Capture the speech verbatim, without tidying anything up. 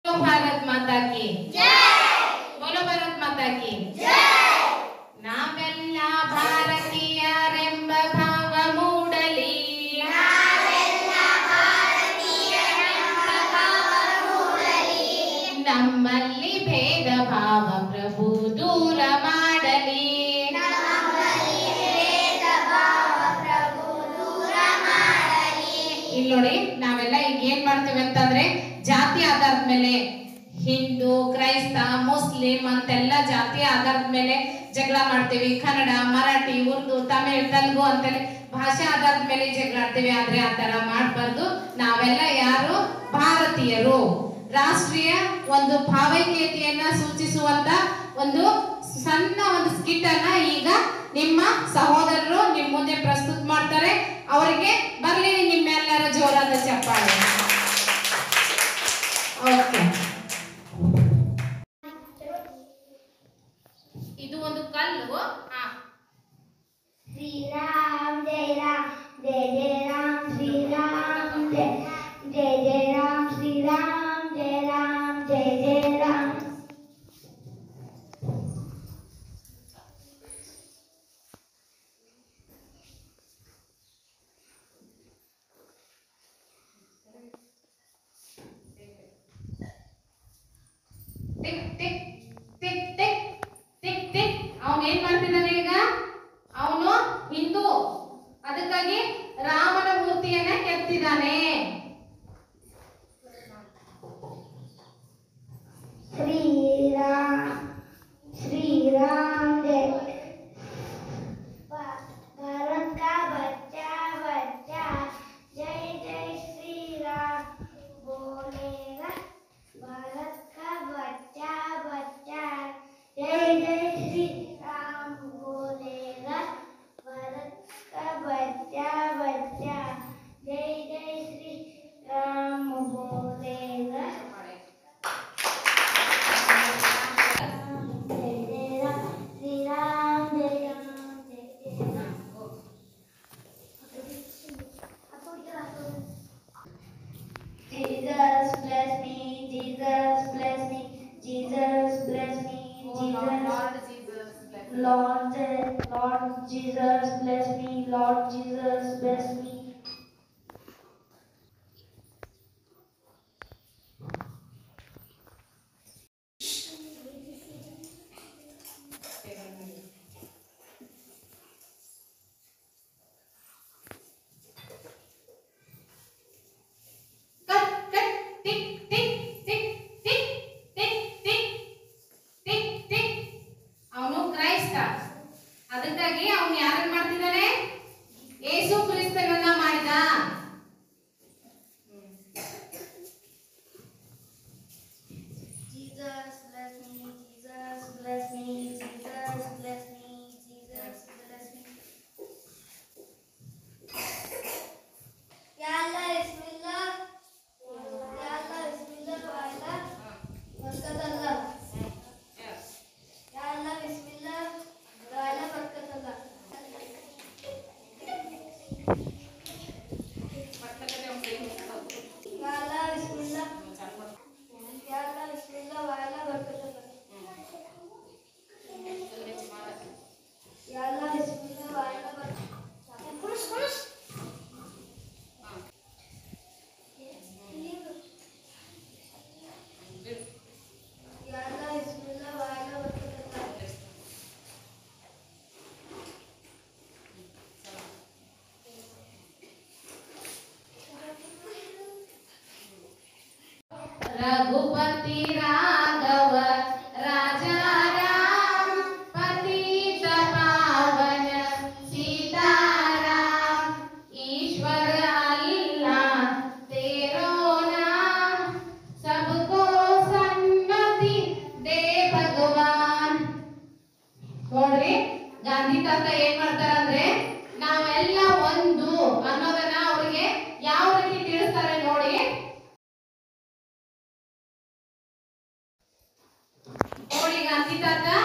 ಭಾರತ್ ಮಾತಾ ಕಿ ಜೈ. ಬೋಲೋ ಭಾರತ್ ಮಾತಾ ಕಿ ಜೈ. ನಾವೆಲ್ಲ ಭಾರತೀಯರೆಂಬ ಭಾವ ಮೂಡಲಿ. ನಾವೆಲ್ಲ ಭಾರತೀಯರೆಂಬ ಭಾವ ಮೂಡಲಿ. ನಮ್ಮಲ್ಲಿ ಭೇದ ಭಾವ ಪ್ರಭು ದೂರ ಮಾಡಲಿ. ನಮ್ಮಲ್ಲಿ ಭೇದ ಭಾವ ಪ್ರಭು ದೂರ ಮಾಡಲಿ. ಇಲ್ಲಿ ನೋಡಿ, ನಾವೆಲ್ಲ ಈಗ ಏನ್ ಮಾಡ್ತೀವಿ ಅಂತಂದ್ರೆ ಜಾತಿ ಆಧಾರದ ಮೇಲೆ ಹಿಂದೂ, ಕ್ರೈಸ್ತ, ಮುಸ್ಲಿಂ ಅಂತೆಲ್ಲ ಜಾತಿ ಆಧಾರದ ಮೇಲೆ ಜಗಳ ಮಾಡ್ತೀವಿ. ಕನ್ನಡ, ಮರಾಠಿ, ಉರ್ದು, ತಮಿಳ್, ತೆಲುಗು ಅಂತೇಳಿ ಭಾಷೆ ಆಧಾರದ ಮೇಲೆ ಜಗಳ ಆಡ್ತೀವಿ. ಆದ್ರೆ ಆ ತರ ಮಾಡಬಾರ್ದು. ನಾವೆಲ್ಲ ಯಾರು ಭಾರತೀಯರು. ರಾಷ್ಟ್ರೀಯ ಒಂದು ಭಾವೈಕ್ಯತೆಯನ್ನ ಸೂಚಿಸುವಂತ ಒಂದು ಸಣ್ಣ ಒಂದು ಸ್ಕಿಟ್ ಅನ್ನ ಈಗ ನಿಮ್ಮ ಸಹೋದರರು ನಿಮ್ಮ ಮುಂದೆ ಪ್ರಸ್ತುತ ಮಾಡ್ತಾರೆ. ಅವರಿಗೆ ಬರ್ಲಿ ನಿಮ್ಮೆಲ್ಲರ ಜೋರಾದ ಚಪ್ಪಾಳೆ. ಓಕೆ, ಇದು ಒಂದು ಕಲ್ಲು. ಹಾ, ಶ್ರೀರಾಮ್ ಜಯ ರಾಮ್ ಜಯ ಜಯ ರಾಮ್ ಶ್ರೀರಾಮ್ ಜಯ ಜಯ ಜಯ ರಾಮ್ ಶ್ರೀರಾಮ್ ಜಯ ರಾಮ್ ಜಯ ಜಯ Ram. Tick tick tick tick tick tick. ಅವನು ಏನ್ ಮಾಡ್ತಿದ್ದಾನೆ ಈಗ? ಅವನು ಹಿಂದೂ, ಅದಕ್ಕಾಗಿ ರಾಮನ ಮೂರ್ತಿಯನ್ನ ಕೆತ್ತಿದ್ದಾನೆ. ಶ್ರೀರಾಮ್ ಶ್ರೀರಾಮ್ ಜಯ भारत का बच्चा बच्चा जय जय श्री राम बोलेगा. भारत का बच्चा बच्चा जय जय श्री राम बोलेगा. भारत का बच्चा बच्चा जय जय श्री राम बोलेगा. Jesus bless me, Jesus bless me, Jesus bless me, Jesus. Lord, Lord Jesus bless me, Lord Jesus bless me. ಅದಕ್ಕಾಗಿ ಅವನು ಯಾರನ್ನ ಮಾಡ್ತಿದ್ದಾನೆ? ಯೇಸು ಕ್ರಿಸ್ತನನ್ನ ಮಾಡಿದ. Jesus bless me, Jesus bless me, Jesus bless me, Jesus bless me. Ya Allah bismillah. Ya Allah bismillah wa ala barakatallah. Ya Allah bismillah wa ala barakatallah. Ya Allah bismillah. Ya Allah bismillah wa ala barakatallah. Ya Allah bismillah wa ala barakatallah. Khush khush. Ya Allah bismillah wa ala barakatallah. Raghupati Raghav राजा राम पतित पावन सीताराम ईश्वर अल्लाह तेरो नाम सबको सन्मति दे भगवान. ನೋಡ್ರಿ, ಗಾಂಧಿ ತಾತ ಏನ್ ಮಾಡ್ತಾರಂದ್ರೆ ನಾವೆಲ್ಲ ಒಂದು ಅನ್ನೋದನ್ನ ಅವ್ರಿಗೆ ಯಾವ ರೀತಿ ತಿಳಿಸ್ತಾರೆ ನೋಡಿ. ನೋಡಿ ಗಾಂಧಿ ತಾತ